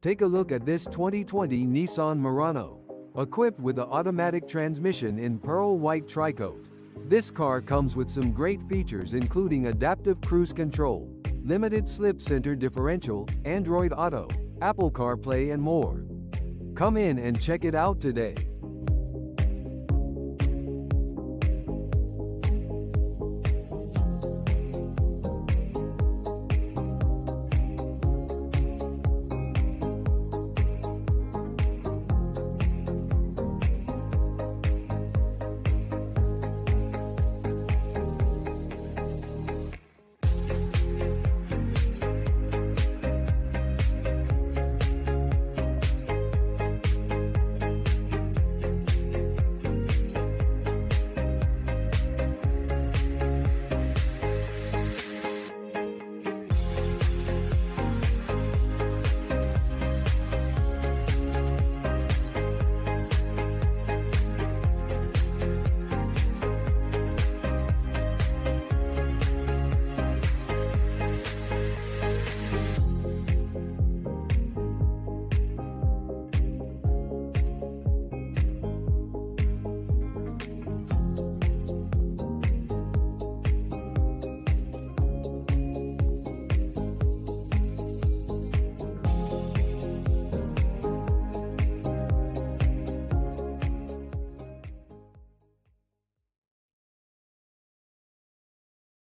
Take a look at this 2020 Nissan Murano. Equipped with an automatic transmission in pearl white tricoat. This car comes with some great features including adaptive cruise control, limited slip center differential, Android Auto, Apple CarPlay and more. Come in and check it out today.